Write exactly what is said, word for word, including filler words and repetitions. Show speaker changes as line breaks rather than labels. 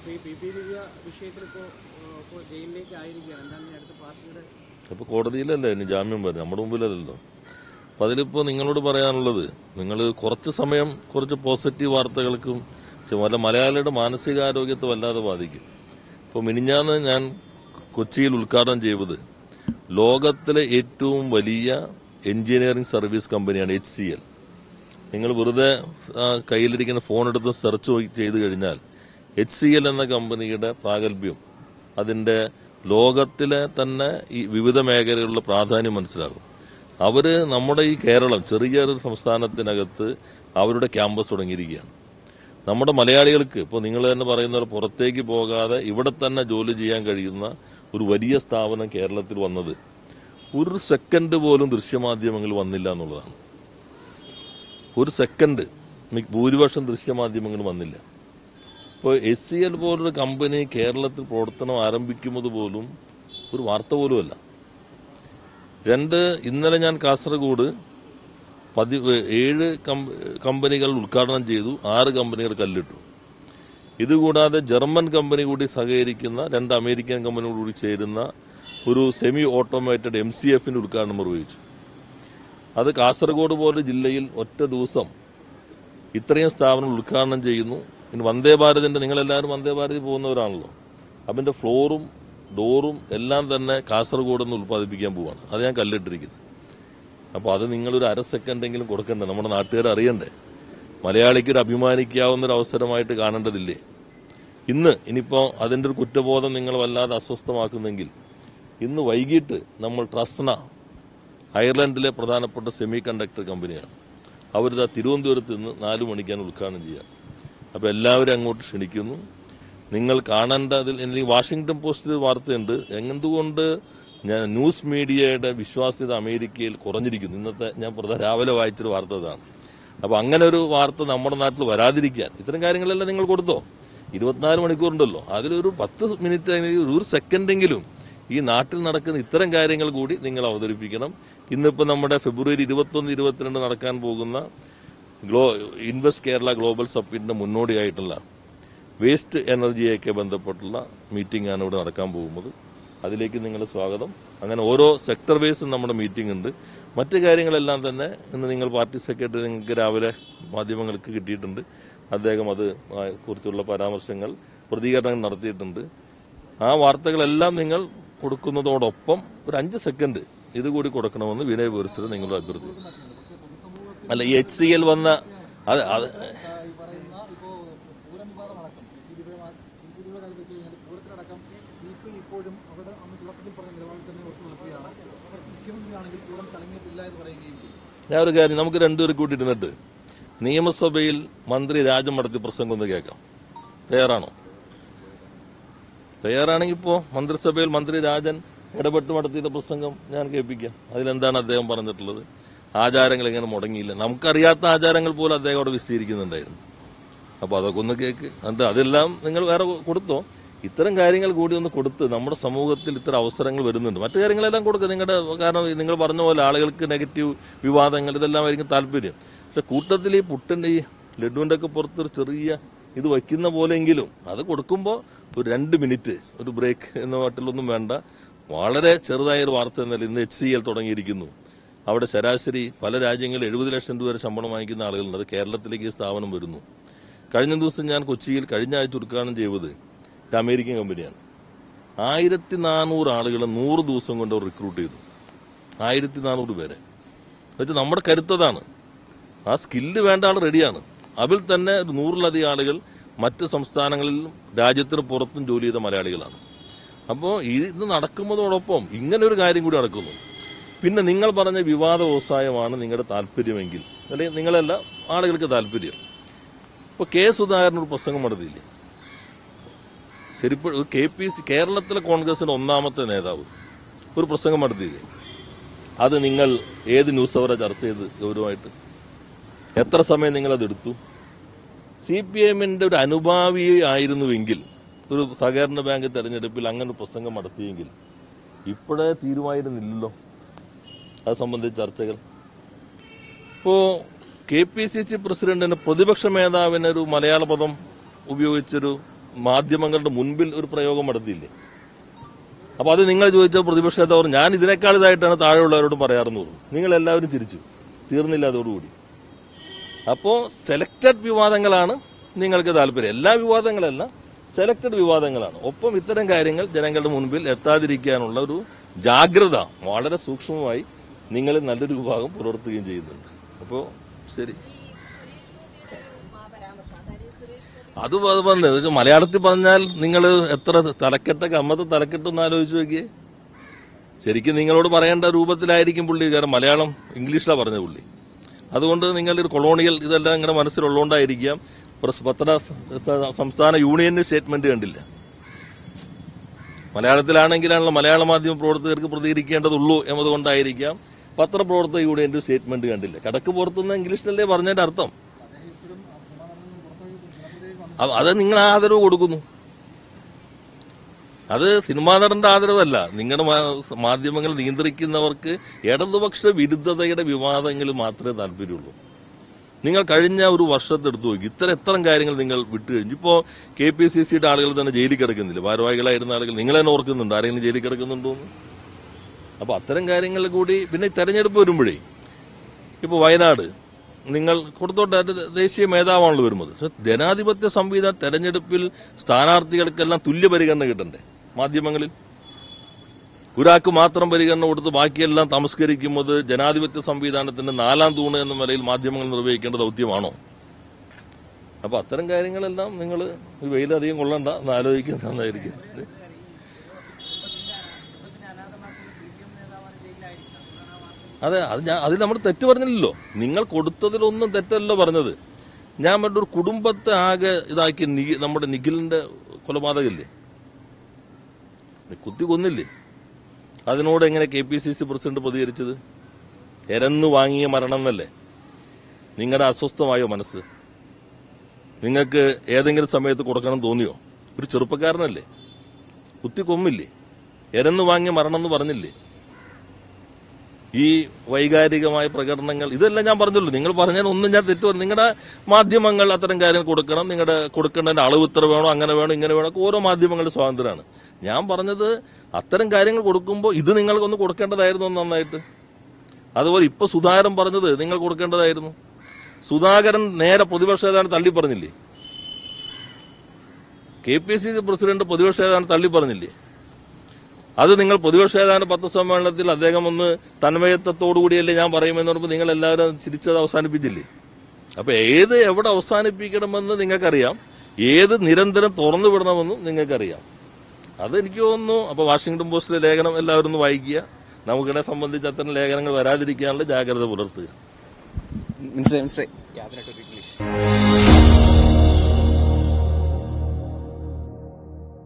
അപ്പോൾ കോടതിയിലല്ലേ ഇനി ജാമ്യം വരും, നമ്മുടെ മുമ്പിലല്ലോ. അപ്പം അതിലിപ്പോൾ നിങ്ങളോട് പറയാനുള്ളത്, നിങ്ങൾ കുറച്ച് സമയം കുറച്ച് പോസിറ്റീവ് വാർത്തകൾക്കും വല്ല മലയാളിയുടെ മാനസികാരോഗ്യത്തെ വല്ലാതെ ബാധിക്കും. ഇപ്പോൾ മിനിഞ്ഞാന്ന് ഞാൻ കൊച്ചിയിൽ ഉദ്ഘാടനം ചെയ്തത് ലോകത്തിലെ ഏറ്റവും വലിയ എഞ്ചിനീയറിംഗ് സർവീസ് കമ്പനിയാണ് എച്ച് സി എൽ. നിങ്ങൾ വെറുതെ കയ്യിലിരിക്കുന്ന ഫോൺ എടുത്ത് സെർച്ച് ചെയ്ത് കഴിഞ്ഞാൽ എച്ച് സി എൽ എന്ന കമ്പനിയുടെ പ്രാഗൽഭ്യം, അതിൻ്റെ ലോകത്തിലെ തന്നെ ഈ വിവിധ മേഖലകളിലുള്ള പ്രാധാന്യം മനസ്സിലാകും. അവർ നമ്മുടെ ഈ കേരളം ചെറിയൊരു സംസ്ഥാനത്തിനകത്ത് അവരുടെ ക്യാമ്പസ് തുടങ്ങിയിരിക്കുകയാണ്. നമ്മുടെ മലയാളികൾക്ക് ഇപ്പോൾ നിങ്ങൾ തന്നെ പറയുന്ന പുറത്തേക്ക് പോകാതെ ഇവിടെ തന്നെ ജോലി ചെയ്യാൻ കഴിയുന്ന ഒരു വലിയ സ്ഥാപനം കേരളത്തിൽ വന്നത് ഒരു സെക്കൻഡ് പോലും ദൃശ്യമാധ്യമങ്ങൾ വന്നില്ല എന്നുള്ളതാണ്. ഒരു സെക്കൻഡ് ഭൂരിപക്ഷം ദൃശ്യമാധ്യമങ്ങൾ വന്നില്ല. ഇപ്പോൾ എച്ച് സി എൽ പോലൊരു കമ്പനി കേരളത്തിൽ പ്രവർത്തനം ആരംഭിക്കുന്നത് പോലും ഒരു വാർത്ത പോലുമല്ല. രണ്ട്, ഇന്നലെ ഞാൻ കാസർഗോഡ് പതി ഏഴ് കമ്പനികൾ ഉദ്ഘാടനം ചെയ്തു, ആറ് കമ്പനികൾ കല്ലിട്ടു. ഇതുകൂടാതെ ജർമ്മൻ കമ്പനി കൂടി സഹകരിക്കുന്ന രണ്ട് അമേരിക്കൻ കമ്പനികൾ കൂടി ചേരുന്ന ഒരു സെമി ഓട്ടോമേറ്റഡ് എം സി എഫിന്റെ ഉദ്ഘാടനം നിർവഹിച്ചു. അത് കാസർഗോഡ് പോലെ ജില്ലയിൽ ഒറ്റ ദിവസം ഇത്രയും സ്ഥാപനങ്ങൾ ഉദ്ഘാടനം ചെയ്യുന്നു. ഇനി വന്ദേ ഭാരതിന്റെ, നിങ്ങളെല്ലാവരും വന്ദേ ഭാരതി പോകുന്നവരാണല്ലോ, അതിന്റെ ഫ്ലോറും ഡോറും എല്ലാം തന്നെ കാസർഗോഡ് നിന്ന് ഉത്പാദിപ്പിക്കാൻ പോവാണ്. അത് ഞാൻ കല്ലിട്ടിരിക്കുന്നത്. അപ്പോൾ അത് നിങ്ങളൊരു അര സെക്കൻഡെങ്കിലും കൊടുക്കണ്ടേ, നമ്മുടെ നാട്ടുകാർ അറിയണ്ടേ? മലയാളിക്ക് ഒരു അഭിമാനിക്കാവുന്ന ഒരു അവസരമായിട്ട് കാണേണ്ടതില്ലേ? ഇന്ന് ഇനിയിപ്പോൾ അതിൻ്റെ ഒരു കുറ്റബോധം നിങ്ങൾ വല്ലാതെ അസ്വസ്ഥമാക്കുന്നെങ്കിൽ ഇന്ന് വൈകിട്ട് നമ്മൾ ട്രസ്ന, അയർലൻഡിലെ പ്രധാനപ്പെട്ട സെമി കണ്ടക്ടർ കമ്പനിയാണ്, അവരിതാ തിരുവനന്തപുരത്ത് നിന്ന് നാലു മണിക്കാണ് ഉദ്ഘാടനം ചെയ്യുക. അപ്പോൾ എല്ലാവരും അങ്ങോട്ട് ക്ഷണിക്കുന്നു. നിങ്ങൾ കാണേണ്ടതിൽ എനിക്ക് വാഷിംഗ്ടൺ പോസ്റ്റിൽ വാർത്തയുണ്ട്, എന്തുകൊണ്ട് ഞാൻ ന്യൂസ് മീഡിയയുടെ വിശ്വാസ്യത അമേരിക്കയിൽ കുറഞ്ഞിരിക്കുന്നു. ഇന്നത്തെ ഞാൻ പ്രധാന രാവിലെ വായിച്ചൊരു വാർത്ത ഇതാണ്. അപ്പോൾ അങ്ങനെ ഒരു വാർത്ത നമ്മുടെ നാട്ടിൽ വരാതിരിക്കാൻ ഇത്തരം കാര്യങ്ങളെല്ലാം നിങ്ങൾ കൊടുത്തോ. ഇരുപത്തിനാല് മണിക്കൂറുണ്ടല്ലോ, അതിലൊരു പത്ത് മിനിറ്റ് ഒരു സെക്കൻഡെങ്കിലും ഈ നാട്ടിൽ നടക്കുന്ന ഇത്തരം കാര്യങ്ങൾ കൂടി നിങ്ങൾ അവതരിപ്പിക്കണം. ഇന്നിപ്പോൾ നമ്മുടെ ഫെബ്രുവരി ഇരുപത്തൊന്ന് ഇരുപത്തിരണ്ട് നടക്കാൻ പോകുന്ന ഗ്ലോ ഇൻവെസ്റ്റ് കേരള ഗ്ലോബൽ സബ്മിറ്റിന്റെ മുന്നോടിയായിട്ടുള്ള വേസ്റ്റ് എനർജിയൊക്കെ ബന്ധപ്പെട്ടുള്ള മീറ്റിംഗ് ആണ് ഇവിടെ നടക്കാൻ പോകുന്നത്. അതിലേക്ക് നിങ്ങൾ സ്വാഗതം. അങ്ങനെ ഓരോ സെക്ടർ വൈസും നമ്മുടെ മീറ്റിംഗ് ഉണ്ട്. മറ്റു കാര്യങ്ങളെല്ലാം തന്നെ ഇന്ന് നിങ്ങൾ പാർട്ടി സെക്രട്ടറി നിങ്ങൾക്ക് രാവിലെ മാധ്യമങ്ങൾക്ക് കിട്ടിയിട്ടുണ്ട്. അദ്ദേഹം അത് കുറിച്ചുള്ള പരാമർശങ്ങൾ, പ്രതികരണങ്ങൾ നടത്തിയിട്ടുണ്ട്. ആ വാർത്തകളെല്ലാം നിങ്ങൾ കൊടുക്കുന്നതോടൊപ്പം ഒരു അഞ്ച് സെക്കൻഡ് ഇതുകൂടി കൊടുക്കണമെന്ന് വിനയപുരസ്സരം നിങ്ങളുടെ അഭ്യർത്ഥിക്കുന്നു. അല്ല, ഈ എച്ച് സി എൽ വന്ന അത് അത് ഞാൻ ഒരു കാര്യം, നമുക്ക് രണ്ടുപേർ കൂട്ടിയിരുന്നിട്ട് നിയമസഭയിൽ മന്ത്രി രാജൻ നടത്തിയ പ്രസംഗം ഒന്ന് കേൾക്കാം. തയ്യാറാണോ? തയ്യാറാണെങ്കിൽ ഇപ്പോൾ മന്ത്രിസഭയിൽ മന്ത്രി രാജൻ ഇടപെട്ട് നടത്തിയ പ്രസംഗം ഞാൻ കേൾപ്പിക്കാം. അതിലെന്താണ് അദ്ദേഹം പറഞ്ഞിട്ടുള്ളത്? ആചാരങ്ങൾ എങ്ങനെ മുടങ്ങിയില്ല, നമുക്കറിയാത്ത ആചാരങ്ങൾ പോലും അദ്ദേഹം അവിടെ വിശദീകരിക്കുന്നുണ്ടായിരുന്നു. അപ്പോൾ അതൊക്കെ ഒന്ന് കേൾക്ക്. എന്നിട്ട് അതെല്ലാം നിങ്ങൾ വേറെ കൊടുത്തോ. ഇത്തരം കാര്യങ്ങൾ കൂടി ഒന്ന് കൊടുത്ത് നമ്മുടെ സമൂഹത്തിൽ ഇത്തരം അവസരങ്ങൾ വരുന്നുണ്ട്. മറ്റു കാര്യങ്ങളെല്ലാം കൊടുക്കുക നിങ്ങളുടെ, കാരണം നിങ്ങൾ പറഞ്ഞ പോലെ ആളുകൾക്ക് നെഗറ്റീവ് വിവാദങ്ങൾ ഇതെല്ലാം ആയിരിക്കും താല്പര്യം. പക്ഷെ കൂട്ടത്തിൽ ഈ പുട്ടിൻ്റെ ഈ ലഡുവിൻ്റെ ഒക്കെ പുറത്തൊരു ചെറിയ ഇത് വയ്ക്കുന്ന പോലെയെങ്കിലും അത് കൊടുക്കുമ്പോൾ ഒരു രണ്ട് മിനിറ്റ് ഒരു ബ്രേക്ക് എന്ന മട്ടിലൊന്നും വേണ്ട. വളരെ ചെറുതായൊരു വാർത്ത എന്നാൽ ഇന്ന് എച്ച് സി എൽ തുടങ്ങിയിരിക്കുന്നു. അവിടെ ശരാശരി പല രാജ്യങ്ങളിൽ എഴുപത് ലക്ഷം രൂപ വരെ ശമ്പളം വാങ്ങിക്കുന്ന ആളുകളുണ്ട്. അത് കേരളത്തിലേക്ക് ഈ സ്ഥാപനം വരുന്നു. കഴിഞ്ഞ ദിവസം ഞാൻ കൊച്ചിയിൽ കഴിഞ്ഞ ആഴ്ച ഉദ്ഘാടനം ചെയ്തത് ഒരു അമേരിക്കൻ കമ്പനിയാണ്. ആയിരത്തി നാനൂറ് ആളുകളെ നൂറ് ദിവസം കൊണ്ട് അവർ റിക്രൂട്ട് ചെയ്തു. ആയിരത്തി നാനൂറ് പേരെ എന്നുവെച്ചാൽ നമ്മുടെ കരുത്തതാണ്. ആ സ്കില്ല് വേണ്ട ആൾ റെഡിയാണ്. അതിൽ തന്നെ ഒരു നൂറിലധികം ആളുകൾ മറ്റ് സംസ്ഥാനങ്ങളിലും രാജ്യത്തിന് പുറത്തും ജോലി ചെയ്ത മലയാളികളാണ്. അപ്പോൾ ഇത് നടക്കുന്നതോടൊപ്പം ഇങ്ങനെ ഒരു കാര്യം കൂടി നടക്കുന്നു. പിന്നെ നിങ്ങൾ പറഞ്ഞ വിവാദ വ്യവസായമാണ് നിങ്ങളുടെ താല്പര്യമെങ്കിൽ, അല്ലെങ്കിൽ നിങ്ങളല്ല ആളുകൾക്ക് താല്പര്യം. ഇപ്പോൾ കെ സുധാകരൻ ഒരു പ്രസംഗം നടത്തിയില്ലേ? ശരിപ്പോൾ കെ പി സി കേരളത്തിലെ കോൺഗ്രസിന്റെ ഒന്നാമത്തെ നേതാവ് ഒരു പ്രസംഗം നടത്തിയില്ലേ? അത് നിങ്ങൾ ഏത് ന്യൂസ് അവരെ ചർച്ച ചെയ്ത് ഗൗരവമായിട്ട് എത്ര സമയം നിങ്ങളത് എടുത്തു? സി പി എമ്മിന്റെ ഒരു അനുഭാവി ആയിരുന്നുവെങ്കിൽ ഒരു സഹകരണ ബാങ്ക് തെരഞ്ഞെടുപ്പിൽ അങ്ങനെ ഒരു പ്രസംഗം നടത്തിയെങ്കിൽ ഇപ്പോഴേ തീരുമായിരുന്നില്ലല്ലോ അത് സംബന്ധിച്ച ചർച്ചകൾ. ഇപ്പോൾ കെ പി സി സി പ്രസിഡന്റിന് പ്രതിപക്ഷ മേധാവിന് ഒരു മലയാള പദം ഉപയോഗിച്ചൊരു മാധ്യമങ്ങളുടെ മുൻപിൽ ഒരു പ്രയോഗം നടത്തിയില്ലേ? അപ്പൊ അത് നിങ്ങൾ ചോദിച്ച പ്രതിപക്ഷ നേതാവ് ഞാൻ ഇതിനേക്കാൾ ഇതായിട്ടാണ് താഴെയുള്ളവരോടും പറയാറെന്ന് പറഞ്ഞു. നിങ്ങൾ എല്ലാവരും ചിരിച്ചു, തീർന്നില്ല അതോടുകൂടി. അപ്പോ സെലക്ടഡ് വിവാദങ്ങളാണ് നിങ്ങൾക്ക് താല്പര്യം, എല്ലാ വിവാദങ്ങളല്ല, സെലക്ടഡ് വിവാദങ്ങളാണ്. ഒപ്പം ഇത്തരം കാര്യങ്ങൾ ജനങ്ങളുടെ മുൻപിൽ എത്താതിരിക്കാനുള്ള ഒരു ജാഗ്രത വളരെ സൂക്ഷ്മമായി നിങ്ങൾ നല്ലൊരു വിഭാഗം പുലർത്തുകയും ചെയ്യുന്നുണ്ട്. അപ്പോൾ ശരി, അത് പറഞ്ഞത് മലയാളത്തിൽ പറഞ്ഞാൽ നിങ്ങൾ എത്ര തലക്കെട്ട കമ്മത്ത് തലക്കെട്ടെന്ന് ആലോചിച്ച് നോക്കിയേ. ശരിക്കും നിങ്ങളോട് പറയേണ്ട രൂപത്തിലായിരിക്കും പുള്ളി, കാരണം മലയാളം ഇംഗ്ലീഷിലാണ് പറഞ്ഞ പുള്ളി. അതുകൊണ്ട് നിങ്ങളുടെ കൊളോണിയൽ ഇതെല്ലാം നിങ്ങളുടെ മനസ്സിലുള്ളതുകൊണ്ടായിരിക്കാം പത്ര സംസ്ഥാന യൂണിയന്റെ സ്റ്റേറ്റ്മെന്റ് കണ്ടില്ല. മലയാളത്തിലാണെങ്കിലാണല്ലോ മലയാള മാധ്യമ പ്രവർത്തകർക്ക് പ്രതികരിക്കേണ്ടതുള്ളൂ എന്നതുകൊണ്ടായിരിക്കാം പത്രപ്രവർത്തക യൂണിയന്റെ സ്റ്റേറ്റ്മെന്റ് കണ്ടില്ല. കടക്ക് പുറത്തുനിന്ന് ഇംഗ്ലീഷിലല്ലേ പറഞ്ഞതിന്റെ അർത്ഥം. അത് നിങ്ങൾ ആദരവ് കൊടുക്കുന്നു, അത് സിനിമാ നടന്റെ ആദരവല്ല. നിങ്ങളുടെ മാധ്യമങ്ങൾ നിയന്ത്രിക്കുന്നവർക്ക് ഇടതുപക്ഷ വിരുദ്ധതയുടെ വിവാദങ്ങൾ മാത്രമേ താല്പര്യമുള്ളൂ. നിങ്ങൾ കഴിഞ്ഞ ഒരു വർഷത്തെടുത്ത് നോക്കി, ഇത്ര എത്ര കാര്യങ്ങൾ നിങ്ങൾ വിട്ടുകഴിഞ്ഞു. ഇപ്പോ കെ പി സി സിയുടെ ആളുകൾ തന്നെ ജയിലിൽ കിടക്കുന്നില്ല, ഭാരവാഹികളായിരുന്ന ആളുകൾ. നിങ്ങൾ തന്നെ ഓർക്കുന്നുണ്ട് ആരെങ്കിലും ജയിലിൽ കിടക്കുന്നുണ്ടോന്ന്? അപ്പൊ അത്തരം കാര്യങ്ങൾ കൂടി. പിന്നെ തെരഞ്ഞെടുപ്പ് വരുമ്പോഴേ, ഇപ്പൊ വയനാട് നിങ്ങൾ കൊടുത്തോട്ടെ, ദേശീയ മേധാവാണല്ലോ വരുന്നത്. പക്ഷെ ജനാധിപത്യ സംവിധാന തെരഞ്ഞെടുപ്പിൽ സ്ഥാനാർത്ഥികൾക്കെല്ലാം തുല്യ പരിഗണന കിട്ടണ്ടേ? മാധ്യമങ്ങളിൽ ഒരാൾക്ക് മാത്രം പരിഗണന കൊടുത്ത് ബാക്കിയെല്ലാം തമസ്കരിക്കുന്നത് ജനാധിപത്യ സംവിധാനത്തിന്റെ നാലാം തൂണ് എന്ന നിലയിൽ മാധ്യമങ്ങൾ നിർവഹിക്കേണ്ട ദൗത്യമാണോ? അപ്പൊ അത്തരം കാര്യങ്ങളെല്ലാം നിങ്ങൾ വെയിലധികം കൊള്ളണ്ട എന്ന് ആലോചിക്കുന്നത് നന്നായിരിക്കും. അതെ, അത് ഞാൻ അതിൽ നമ്മൾ തെറ്റ് പറഞ്ഞില്ലല്ലോ. നിങ്ങൾ കൊടുത്തതിലൊന്നും തെറ്റല്ലോ പറഞ്ഞത്. ഞാൻ പറഞ്ഞ ഒരു കുടുംബത്തെ ആകെ ഇതാക്കി നമ്മുടെ നിഖിലിന്റെ കൊലപാതകമില്ലേ, കുത്തി കൊന്നില്ലേ, അതിനോട് എങ്ങനെ K P C C president പ്രതികരിച്ചത്? എരന്നു വാങ്ങിയ മരണം എന്നല്ലേ? നിങ്ങളുടെ അസ്വസ്ഥമായോ മനസ്സ്? നിങ്ങൾക്ക് ഏതെങ്കിലും സമയത്ത് കൊടുക്കണം തോന്നിയോ? ഒരു ചെറുപ്പക്കാരനല്ലേ, കുത്തി കൊമ്മില്ലേ, എരന്നു വാങ്ങിയ മരണം എന്ന് പറഞ്ഞില്ലേ? ഈ വൈകാരികമായ പ്രകടനങ്ങൾ ഇതെല്ലാം ഞാൻ പറഞ്ഞല്ലോ. നിങ്ങൾ പറഞ്ഞാൽ ഒന്നും ഞാൻ തെറ്റു പറഞ്ഞു. നിങ്ങളുടെ മാധ്യമങ്ങൾ അത്തരം കാര്യങ്ങൾ കൊടുക്കണം, നിങ്ങളുടെ കൊടുക്കേണ്ടതിന്റെ അളവ് ഇത്ര വേണോ, അങ്ങനെ വേണോ, ഇങ്ങനെ വേണോ, ഓരോ മാധ്യമങ്ങളുടെ സ്വാതന്ത്ര്യമാണ്. ഞാൻ പറഞ്ഞത് അത്തരം കാര്യങ്ങൾ കൊടുക്കുമ്പോൾ ഇത് നിങ്ങൾക്കൊന്ന് കൊടുക്കേണ്ടതായിരുന്നു നന്നായിട്ട്. അതുപോലെ ഇപ്പൊ സുധാകരൻ പറഞ്ഞത് നിങ്ങൾ കൊടുക്കേണ്ടതായിരുന്നു. സുധാകരൻ നേരെ പ്രതിപക്ഷ നേതാവിനെ തള്ളി പറഞ്ഞില്ലേ? K P C C president പ്രതിപക്ഷ നേതാവിനെ തള്ളി പറഞ്ഞില്ലേ? അത് നിങ്ങൾ പ്രതിപക്ഷ നേതാവിന്റെ പത്രസമ്മേളനത്തിൽ അദ്ദേഹം ഒന്ന് തന്മയത്വത്തോടുകൂടിയല്ലേ ഞാൻ പറയുമെന്ന് പറഞ്ഞപ്പോൾ നിങ്ങൾ എല്ലാവരും ചിരിച്ചത് അവസാനിപ്പിച്ചില്ലേ? അപ്പൊ ഏത് എവിടെ അവസാനിപ്പിക്കണമെന്ന് നിങ്ങൾക്കറിയാം, ഏത് നിരന്തരം തുറന്നു വിടണമെന്നും നിങ്ങൾക്കറിയാം. അതെനിക്ക് തോന്നുന്നു. അപ്പൊ വാഷിംഗ്ടൺ പോസ്റ്റിലെ ലേഖനം എല്ലാവരും ഒന്ന് വായിക്കുക. നമുക്കിടെ സംബന്ധിച്ച് അത്തരം ലേഖനങ്ങൾ വരാതിരിക്കാനുള്ള ജാഗ്രത പുലർത്തുക.